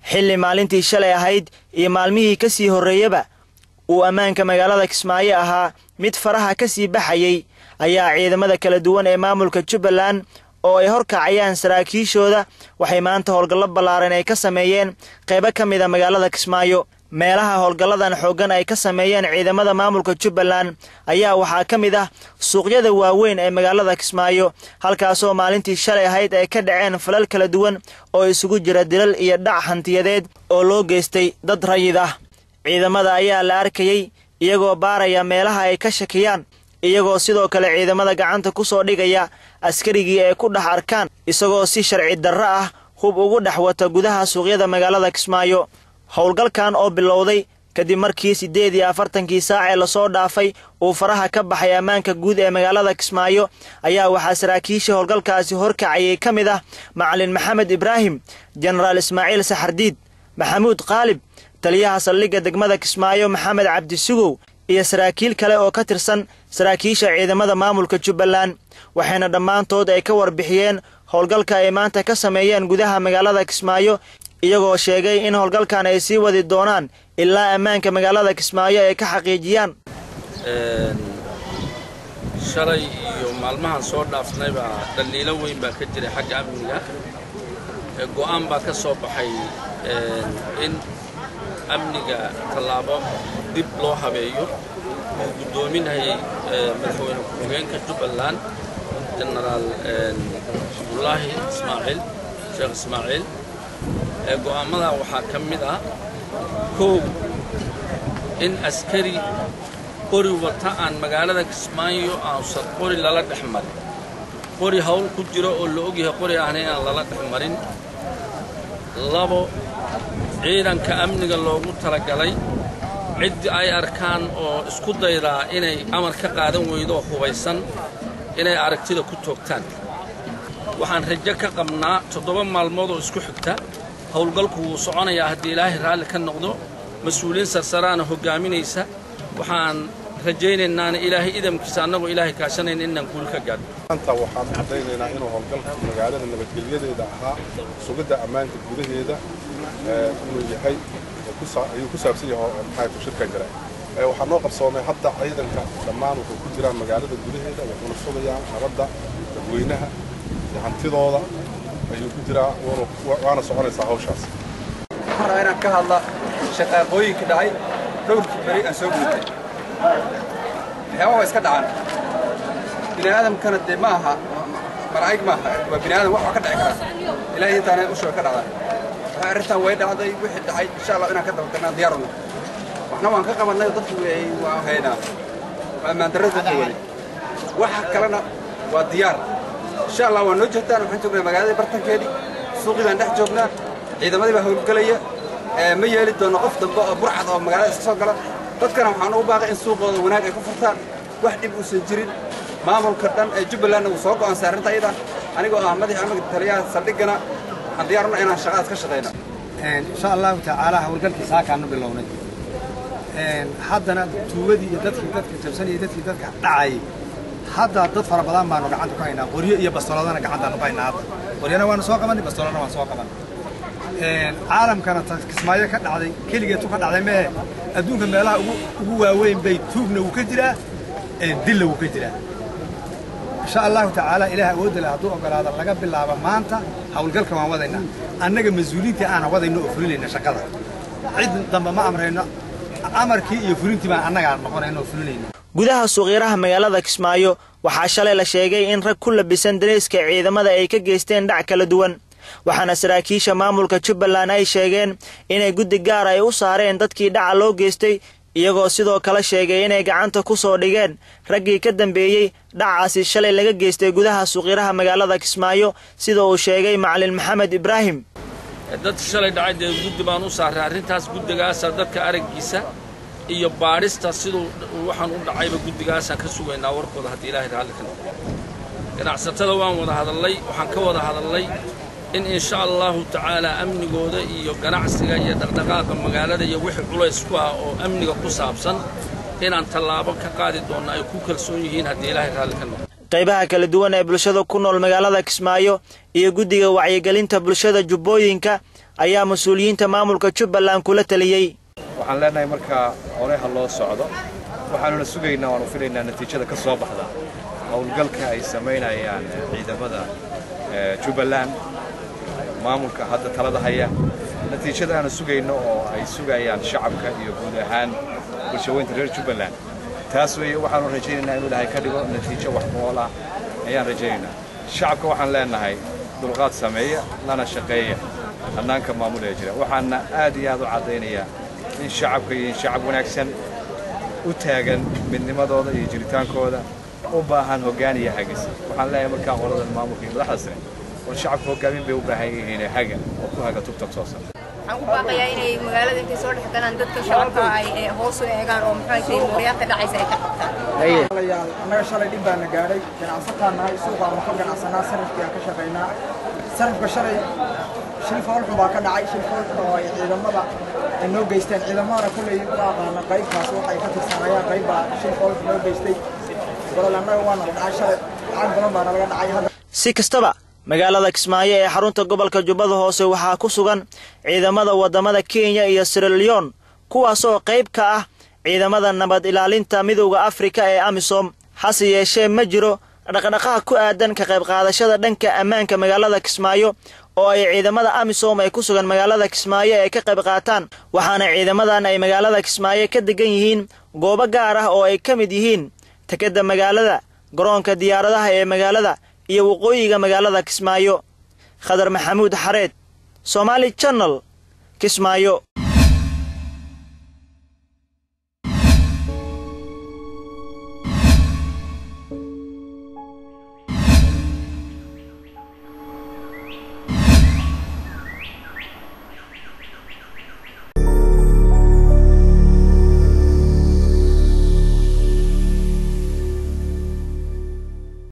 xilli maalintii shalay ahayd iyo maalmihii ka sii horreeyaba uu ammaanka magaalada Kismaayo ahaa mid faraha ka sii baxayay ayaa ciidamada kala duwan ee maamulka Jubbaland oo ay horkacayaan saraakiishooda waxay maanta howlgallo ballaaran ay ka sameeyeen qaybo ka mid ah magaalada Kismaayo. meelaha howlgalladan xoogan ay ka sameeyeen ciidamada maamulka Jubbaland ayaa waxaa ka mid ah suuqyada waaweyn ee magaalada Kismaayo halkaas oo maalintii shalay ahayd ay ka dhaceen falal kala duwan oo isugu jira dilal iyo dhac hantiyadeed oo loo geystay dad rayid ah. ciidamada ayaa la arkayay iyagoo baaraya meelaha ay ka shakiyaan iyagoo sidoo kale ciidamada gacanta ku soo dhigaya askarigii ay ku dhax arkaan isagoo si sharci darro ah hub ugu dhax wata gudaha suuqyada magaalada Kismaayo. howlgalkan oo bilowday kadib markii 48 saac ee la soo dhaafay uu faraha ka baxay ammaanka guud ee magaalada Kismaayo ayaa waxa saraakiisha howlgalkaasi horkacayay ka mid ah Macalin Maxamed Ibraahim, General Ismaaciil Saxardiid, Maxamuud Qaalib, taliyaha saldhigga degmada Kismaayo Maxamed Cabdi Sugow iyo saraakiil kale oo ka tirsan saraakiisha ciidamada maamulka Jubbaland waxayna dhammaantood ay ka warbixiyeen howlgalka ay maanta ka sameeyeen gudaha magaalada Kismaayo iyagoo sheegay in howlgalkan ay sii wadi doonaan ilaa ammaanka magaalada Kismaayo ay ka xaqiijiyaan. shalay iyo maalmahan soo dhaafnayba dhaliilo weyn baa ka jiray xagga amniga go'aan baa ka soo baxay in amniga talaabo dib loo habeeyo oo gudoominahay madaxweyne ku-xigeenka Jubbaland General Abdullaahi Ismaaciil Sheekh Ismaaciil go'aamada waxaa ka mid ah koow in askari qori wata aan magaalada Kismaayo aan qori lala dhaxmarin qori hawl ku jiro oo la og yahay qori aan lala dhaxmarin. labo ciidanka amniga loogu talagalay cid ay arkaan oo isku daydaa inay amar ka qaadan weydo hubaysan inay aragtida ku toogtaan. waxaan rajo ka qabnaa 7 maalmood oo isku xigta howlgalku wuu soconayaa haddii Ilaahay raalli ka noqdo mas'uuliyiin sarsaraana hogaaminaysa waxaan rajaynaynaa Ilaahay idamkiisa annagoo Ilaahay kaashanayna inaan guul ka gaadho. maanta waxaan cadaynaynaa inuu howlgalka magaalada nabadgelyadeeda ahaa sugidda ammaanka gudaheeda inuu yahay ayuu ku saabsan yahay maxay ku shirka jira waxaan noo qabsoomay hadda ciidanka dhammaan wuxuu ku jiraa magaalada gudaheeda wuxuuna sugayaan nabadda dadweynaha iyo hantidooda ayuu ku jiraa waana soconaysaa hawshaas. waxaan rabaa inaan ka hadla shaqaaqooyinka dhacay dhowrkii beri aan soo gudbay waxyaaba iska dhacaan bini'aadamkana dee ma aha malaa'ig ma aha waa bini'aadam wax ka dhici kara ilaahay intaana u sheeg ka dhacda waxa arrintan way dhacday wixii dhacay insha Allah inaan ka dabagalnaa diyaarno waxna waan ka qabanay dadku waa haynaa ammaan darrada wali waxa kalena waa diyaar insha Allah waan noo jeedaan waxaan joognaa magaalada bartankeedii suuqidaan dhex joognaa ciidamadii baa howlgalaya ma yeeli doono qof dambe oo burcad oo magaalada iska soo gala dadkana waxaan u baaqay in suuqooda wanaag ay ku furtaan wax dib uusan jirin maamulka dhan ee Jubbaland uu soo go'aan saarinta ayada anigoo ah madax amniga taliyaha saldhiggana waxaan diyaarnaa inaan shaqadaas ka shaqeyno insha Allah ta'ala howlgalkii saakaanu bilownay haddana tuugadii iyo dadkii jabsan iyo dadka dhacay hadda dad fara badan baanu gacanta ku haynaa qoryo iyo bastoladana gacanta ku haynaa qoryana waan soo qabanay bastoladana waan soo qabanay caalamkana Kismaayo ka dhacday kaligeed ka dhacday ma adduunka meelaha ugu waaweyn bay tuugna uu ka jiraa dilla uu ka jiraa insha Allah ta'ala ilaahay awood leh haduu ogolaado laga bilaabo maanta hawlgalka waan wadaynaa annaga mas'uuliyiinta aan wadayno oo fulinayna shaqada cid damba ma amrayno amarkii iyo fulintii baan annaga noqonayno oo fulinayna. gudaha suuqyaraha magaalada Kismaayo waxaa shalay la sheegay in rag ku labisan dareeska ciidamada ay ka geysteen dhac kala duwan waxaana saraakiisha maamulka Jubbaland ay sheegeen inay guddi gaar ay u saareen dadkii dhaca loo geystay iyagoo sidoo kale sheegay inay gacanta ku soo dhigeen raggii ka dambeeyay dhacaasi shalay laga geystay gudaha suuqyaraha magaalada Kismaayo sida uu sheegay Macalin Maxamed Ibraahim. dad shalay dhacay guddi baan u saaray arrintaas guddigaas dadka araggiisa iyo baarista sidoo waxaan u dhacayba guddigaas ka sugaynaa warkooda haddii Ilaahay raalli ka noqdo. ganacsatada waan wada hadalay waxaan ka wada hadalay إن شاء الله تعالى أمن جودة يجنعسيا يدقق مجالات يوحي كله إسقاء أو أمن قصابسن إن أنت الله بك قاعد دون أي كوكل سونيين هدي له هالكلام. qaybaha kala duwan ee bulshada ku nool magaalada Kismaayo iyo guddiga wacyigelinta bulshada Jubbooyinka ayaa mas'uuliyiinta maamulka Jubbaland kula taliyay. waxaan leenahay marka hore ha loo socdo waxaanu la sugaynaa oo filaynaa natiijada ka soo baxda howlgalka ay sameynayaan ciidamada Jubbaland maamulka hadda talada haya natiijada aan sugayno oo ay sugayaan shacabka iyo guud ahaan bulshooyinka reer Jubbaland taas weeye waxaanu rajaynaynaa inuu ilaahay ka dhigo natiijo wax ku ool ah ayaan rajaynaynaa shacabka waxaan leenahay dulqaad sameeya lana shaqeeya hannaanka maamulka jira waxaana aad iyo aad u cadeynayaa in shacabka iyo shacab wanaagsan u taagan midnimadooda iyo jiritaankooda u baahan hoggaan iyo hagis waxaan leeyahay marka qolada maamulka iyo madaxda sare oo shacabka hoggaamin bay u baahan yihiin haga oo ku haga tubta toosan waxaan ku baaqayaa inay magaalada intay soo dhex galaan dadka shacabka ay hoos u eegaan oo maxay tahay muriyada dhacaysa ay ka qabtaan anaga shalay dib baan gaaray ganacsatada suuqa aan ka ganacsanaa sanadkii aan ka shaqeynaa sanadka shalay shil foolxun baa ka dhacay shil foolxun oo ay ciidamada ay noo geysteen ciidamada kulay u aqaana qaybtaas waxay ka tirsanayaan qayb baa shil foolxun noo geystay walaalana waan dhacay shalay aan badan baa laga dhacay hadda si kastaba magaalada Kismaayo ee xarunta gobolka Jubbada Hoose waxaa ku sugan ciidamada wadamada Kenya iyo Sierra Leone kuwaas oo qayb ka ah ciidamada nabad ilaalinta midowga Afrika ee AMISOM hase yeeshee ma jiro dhaqdhaqaaq ku aadan ka qayb qaadashada dhanka ammaanka magaalada Kismaayo oo ay ciidamada AMISOM ay ku sugan magaalada Kismaayo ay ka qayb qaataan waxaana ciidamadan ay magaalada Kismaayo ka degan yihiin goobo gaar ah oo ay ka mid yihiin takada magaalada garoonka diyaaradaha ee magaalada iyo waqooyiga magaalada Kismaayo. Khadar Maxamuud Xareed, Somali Channel, Kismaayo.